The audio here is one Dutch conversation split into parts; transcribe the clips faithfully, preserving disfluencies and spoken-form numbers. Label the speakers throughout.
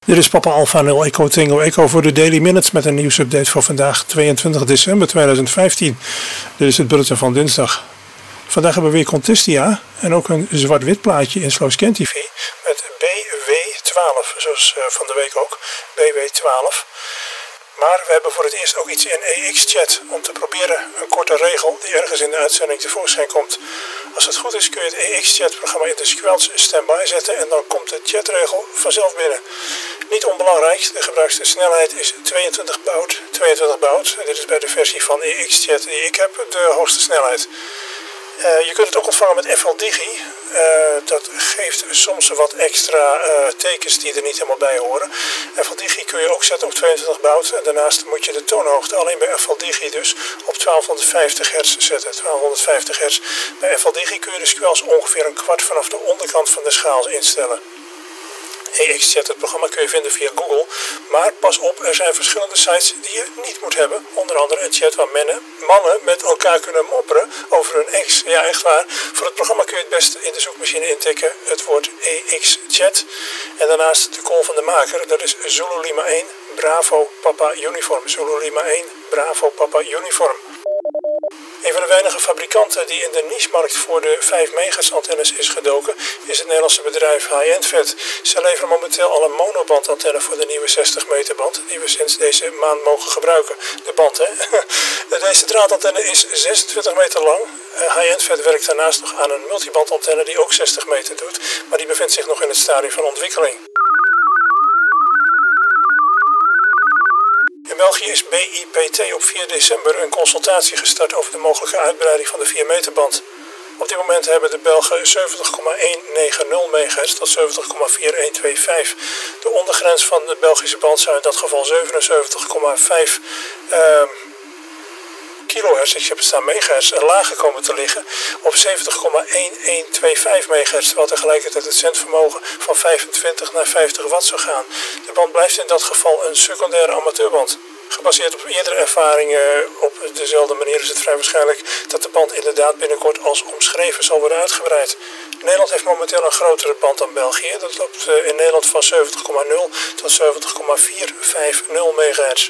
Speaker 1: Dit is Papa Alpha nul Echo Tango Echo voor de Daily Minutes met een nieuwsupdate voor vandaag tweeëntwintig december tweeduizend vijftien. Dit is het bulletin van dinsdag. Vandaag hebben we weer contestia en ook een zwart-wit plaatje in Slow-Scan T V met B W twaalf, zoals van de week ook, B W twaalf. Maar we hebben voor het eerst ook iets in E X-chat om te proberen een korte regel die ergens in de uitzending tevoorschijn komt. Als het goed is kun je het E X-chat programma in de squelch standby zetten en dan komt de chatregel vanzelf binnen. Niet onbelangrijk, de gebruikte snelheid is tweeëntwintig baud. tweeëntwintig baud, dit is bij de versie van E X-chat die ik heb de hoogste snelheid. Uh, je kunt het ook ontvangen met F L Digi. Uh, dat geeft soms wat extra uh, tekens die er niet helemaal bij horen. F L Digi kun je ook zetten op tweeëntwintig baud. En daarnaast moet je de toonhoogte alleen bij F L Digi dus op twaalfhonderdvijftig hertz zetten. twaalfhonderdvijftig hertz. Bij F L Digi kun je de squelch ongeveer een kwart vanaf de onderkant van de schaal instellen. E X-chat, het programma kun je vinden via Google, maar pas op, er zijn verschillende sites die je niet moet hebben. Onder andere een chat waar mannen, mannen met elkaar kunnen mopperen over hun ex. Ja, echt waar. Voor het programma kun je het beste in de zoekmachine intikken het woord E X-chat. En daarnaast de call van de maker, dat is Zulu Lima één, Bravo Papa Uniform. Zulu Lima één, Bravo Papa Uniform. Een van de weinige fabrikanten die in de niche-markt voor de vijf megahertz antennes is gedoken, is het Nederlandse bedrijf High-End. Ze leveren momenteel al een monobandantenne voor de nieuwe zestig meter band, die we sinds deze maand mogen gebruiken. De band, hè. Deze draadantenne is zesentwintig meter lang. High-End werkt daarnaast nog aan een multibandantenne die ook zestig meter doet, maar die bevindt zich nog in het stadium van ontwikkeling. In België is B I P T op vier december een consultatie gestart over de mogelijke uitbreiding van de vier meter band. Op dit moment hebben de Belgen zeventig komma honderdnegentig megahertz tot zeventig komma vierduizend honderdvijfenveertig. De ondergrens van de Belgische band zou in dat geval zevenenzeventig komma vijf uh, kilohertz, ik heb het staan megahertz, lager komen te liggen op zeventig komma honderdvijfenvijftig megahertz, terwijl tegelijkertijd het zendvermogen van vijfentwintig naar vijftig watt zou gaan. De band blijft in dat geval een secundaire amateurband. Gebaseerd op eerdere ervaringen op dezelfde manier is het vrij waarschijnlijk dat de band inderdaad binnenkort als omschreven zal worden uitgebreid. Nederland heeft momenteel een grotere band dan België. Dat loopt in Nederland van zeventig komma nul tot zeventig komma vierhonderdvijftig megahertz.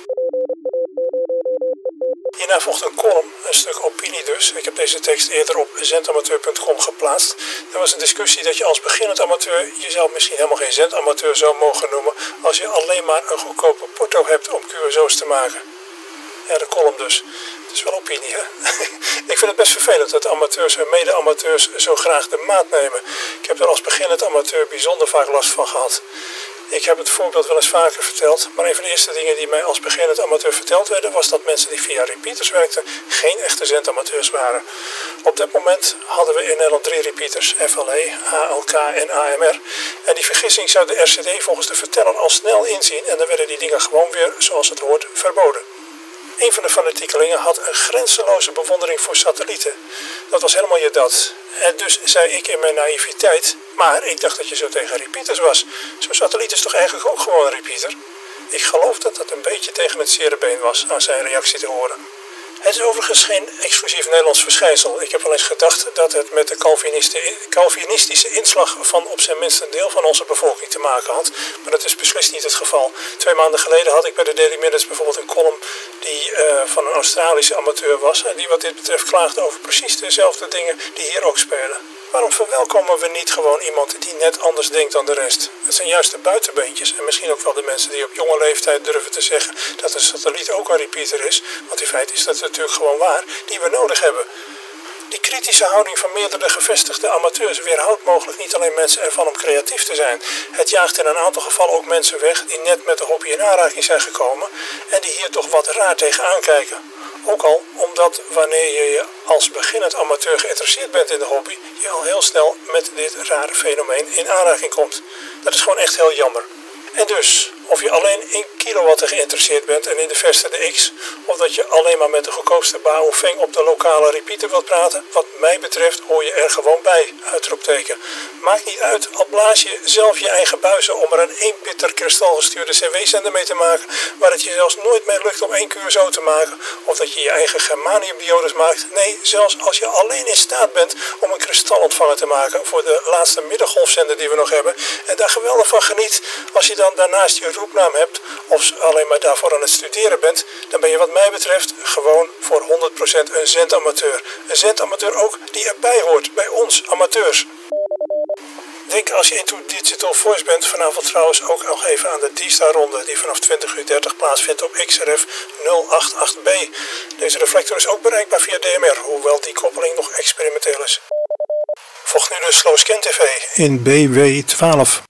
Speaker 1: Hierna volgt een column, een stuk opinie dus. Ik heb deze tekst eerder op zendamateur punt com geplaatst. Er was een discussie dat je als beginnend amateur jezelf misschien helemaal geen zendamateur zou mogen noemen als je alleen maar een goedkope porto hebt om Q S O's te maken. Ja, de column dus. Het is wel opinie, hè? Ik vind het best vervelend dat amateurs en mede-amateurs zo graag de maat nemen. Ik heb er als beginnend amateur bijzonder vaak last van gehad. Ik heb het voorbeeld wel eens vaker verteld, maar een van de eerste dingen die mij als beginnend amateur verteld werden, was dat mensen die via repeaters werkten geen echte zendamateurs waren. Op dat moment hadden we in Nederland drie repeaters, F L E, A L K en A M R. En die vergissing zou de R C D volgens de verteller al snel inzien en dan werden die dingen gewoon weer, zoals het hoort, verboden. Een van de fanatiekelingen had een grenzeloze bewondering voor satellieten. Dat was helemaal je dat. En dus zei ik in mijn naïviteit, maar ik dacht dat je zo tegen repeaters was. Zo'n satelliet is toch eigenlijk ook gewoon een repeater? Ik geloof dat dat een beetje tegen het zere been was aan zijn reactie te horen. Het is overigens geen exclusief Nederlands verschijnsel. Ik heb wel eens gedacht dat het met de Calvinistische inslag van op zijn minst een deel van onze bevolking te maken had. Maar dat is beslist niet het geval. Twee maanden geleden had ik bij de Daily Minutes bijvoorbeeld een column die uh, van een Australische amateur was. En die wat dit betreft klaagde over precies dezelfde dingen die hier ook spelen. Waarom verwelkomen we niet gewoon iemand die net anders denkt dan de rest? Het zijn juist de buitenbeentjes en misschien ook wel de mensen die op jonge leeftijd durven te zeggen dat een satelliet ook een repeater is. Want in feite is dat natuurlijk gewoon waar, die we nodig hebben. Die kritische houding van meerdere gevestigde amateurs weerhoudt mogelijk niet alleen mensen ervan om creatief te zijn. Het jaagt in een aantal gevallen ook mensen weg die net met de hobby in aanraking zijn gekomen en die hier toch wat raar tegenaan kijken. Ook al omdat wanneer je je als beginnend amateur geïnteresseerd bent in de hobby, je al heel snel met dit rare fenomeen in aanraking komt. Dat is gewoon echt heel jammer. En dus, Of je alleen in kilowatten geïnteresseerd bent en in de verste de X. Of dat je alleen maar met de goedkoopste Baoufeng op de lokale repeater wilt praten. Wat mij betreft hoor je er gewoon bij. Uitroepteken. Maakt niet uit, al blaas je zelf je eigen buizen om er een één bitter kristalgestuurde C W-zender mee te maken. Waar het je zelfs nooit meer lukt om één Q S O te maken. Of dat je je eigen germaniumdiodes maakt. Nee, zelfs als je alleen in staat bent om een kristalontvanger te maken voor de laatste middengolfzender die we nog hebben. En daar geweldig van geniet. Als je dan daarnaast je roepnaam hebt of alleen maar daarvoor aan het studeren bent, dan ben je wat mij betreft gewoon voor honderd procent een zendamateur. Een zendamateur ook die erbij hoort bij ons amateurs. Denk als je into Digital Voice bent, vanavond trouwens ook nog even aan de D-Star-ronde die vanaf twintig uur dertig plaatsvindt op X R F nul acht acht B. Deze reflector is ook bereikbaar via D M R, hoewel die koppeling nog experimenteel is. Volgt nu de Slow Scan T V in B W twaalf.